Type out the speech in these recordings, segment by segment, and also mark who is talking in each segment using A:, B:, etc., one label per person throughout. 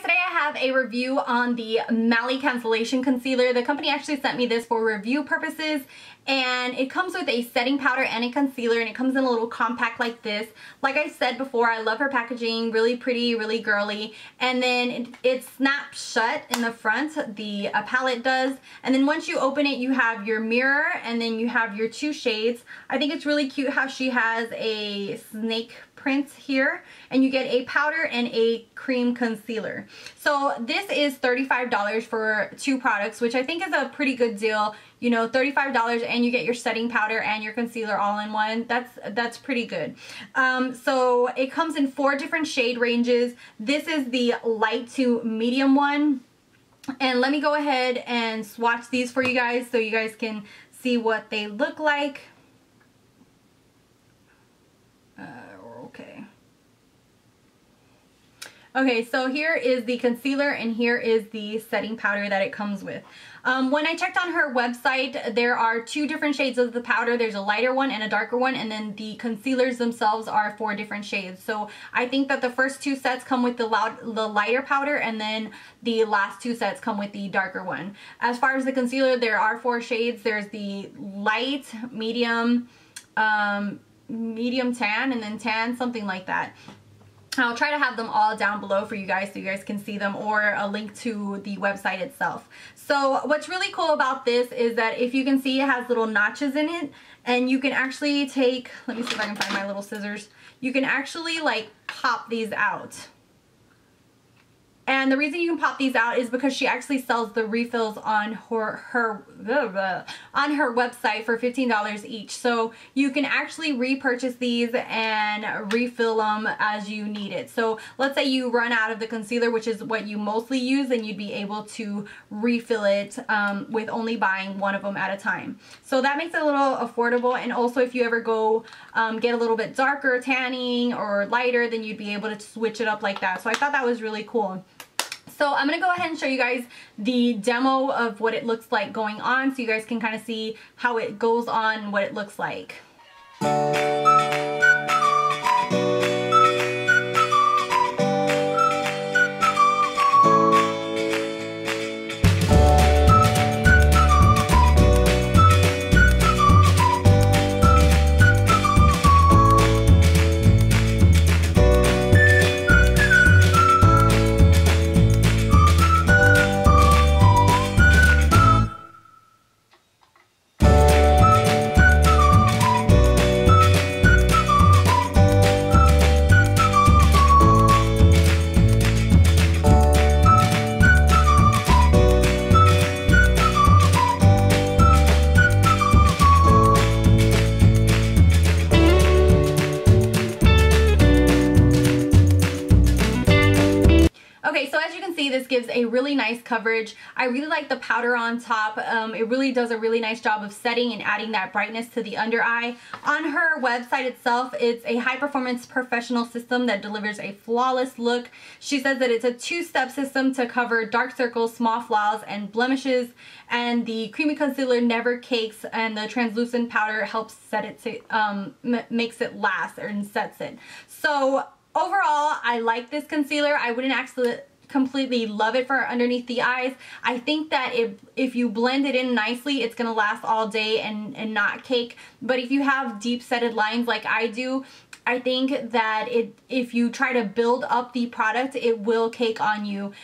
A: today I have a review on the Cancellation Concealer. The company actually sent me this for review purposes, and it comes with a setting powder and a concealer, and it comes in a little compact like this. Like I said before, I love her packaging, really pretty, really girly, and then it snaps shut in the front, the palette does, and then once you open it you have your mirror and then you have your two shades. I think it's really cute how she has a snake print here, and you get a powder and a cream concealer. So this is $35 for two products, which I think is a pretty good deal. You know, $35 and you get your setting powder and your concealer all in one. That's pretty good. So it comes in 4 different shade ranges. This is the light to medium one. And let me go ahead and swatch these for you guys so you guys can see what they look like. Okay, so here is the concealer and here is the setting powder that it comes with. When I checked on her website, there are 2 different shades of the powder. There's a lighter one and a darker one, and then the concealers themselves are 4 different shades. So I think that the first 2 sets come with the lighter powder, and then the last 2 sets come with the darker one. As far as the concealer, there are 4 shades. There's the light, medium, medium tan, and then tan, something like that. I'll try to have them all down below for you guys so you guys can see them, or a link to the website itself. So what's really cool about this is that, if you can see, it has little notches in it, and you can actually take, let me see if I can find my little scissors, you can actually like pop these out. And the reason you can pop these out is because she actually sells the refills on her website for $15 each. So you can actually repurchase these and refill them as you need it. So let's say you run out of the concealer, which is what you mostly use, and you'd be able to refill it with only buying one of them at a time. So that makes it a little affordable. And also, if you ever go get a little bit darker tanning or lighter, then you'd be able to switch it up like that. So I thought that was really cool. So I'm going to go ahead and show you guys the demo of what it looks like going on, so you guys can kind of see how it goes on and what it looks like. Okay, so as you can see, this gives a really nice coverage. I really like the powder on top. It really does a really nice job of setting and adding that brightness to the under eye. On her website itself, it's a high-performance professional system that delivers a flawless look. She says that it's a 2-step system to cover dark circles, small flaws, and blemishes, and the creamy concealer never cakes, and the translucent powder helps set it to, makes it last and sets it. So overall, I like this concealer. I wouldn't actually completely love it for underneath the eyes. I think that if you blend it in nicely, it's going to last all day and not cake. But if you have deep setted lines like I do, I think that if you try to build up the product, it will cake on you.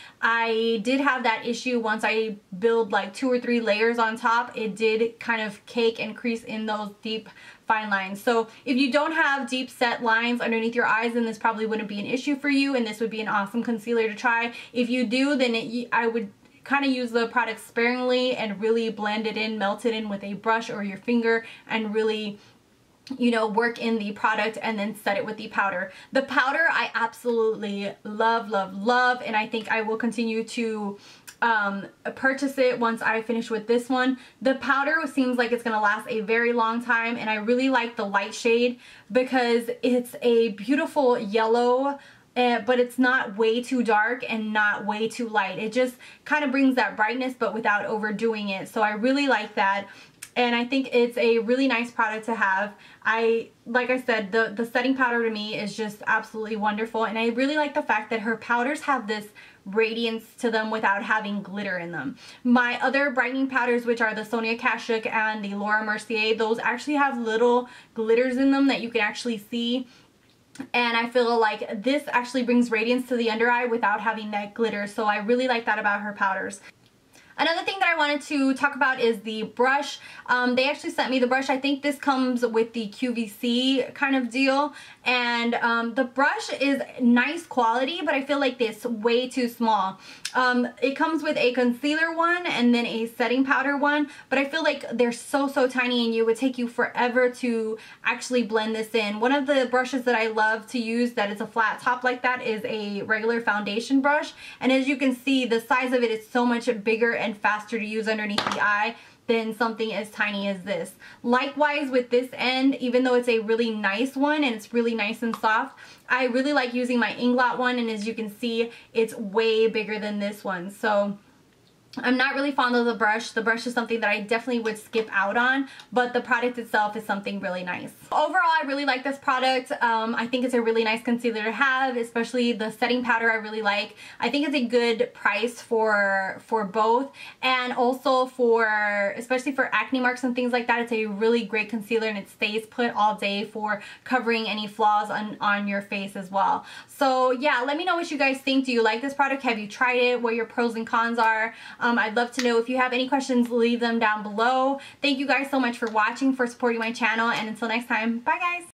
A: I did have that issue once I build like 2 or 3 layers on top. It did kind of cake and crease in those deep fine lines. So if you don't have deep set lines underneath your eyes, then this probably wouldn't be an issue for you, and this would be an awesome concealer to try. If you do, then I would kind of use the product sparingly and really blend it in, melt it in with a brush or your finger, and really, you know, work in the product and then set it with the powder. The powder I absolutely love, love, love, and I think I will continue to purchase it once I finish with this one. The powder seems like it's gonna last a very long time, and I really like the light shade because it's a beautiful yellow, but it's not way too dark and not way too light. It just kind of brings that brightness but without overdoing it. So I really like that. and I think it's a really nice product to have. Like I said, the setting powder to me is just absolutely wonderful, and I really like the fact that her powders have this radiance to them without having glitter in them. My other brightening powders, which are the Sonia Kashuk and the Laura Mercier, those actually have little glitters in them that you can actually see. And I feel like this actually brings radiance to the under eye without having that glitter. So I really like that about her powders. Another thing that I wanted to talk about is the brush. They actually sent me the brush. I think this comes with the QVC kind of deal. And the brush is nice quality, but I feel like it's way too small. It comes with a concealer one and then a setting powder one, but I feel like they're so tiny and it would take you forever to actually blend this in. One of the brushes that I love to use that is a flat top like that is a regular foundation brush. And as you can see, the size of it is so much bigger and faster to use underneath the eye than something as tiny as this. Likewise with this end, even though it's a really nice one and it's really nice and soft, I really like using my Inglot one, and as you can see, it's way bigger than this one. So I'm not really fond of the brush. The brush is something that I definitely would skip out on, but the product itself is something really nice. Overall, I really like this product. I think it's a really nice concealer to have, especially the setting powder I really like. I think it's a good price for both, and also for, especially for acne marks and things like that, it's a really great concealer and it stays put all day for covering any flaws on your face as well. So yeah, let me know what you guys think. Do you like this product? Have you tried it? What your pros and cons are? I'd love to know. If you have any questions, leave them down below. Thank you guys so much for watching, for supporting my channel, and until next time, bye guys!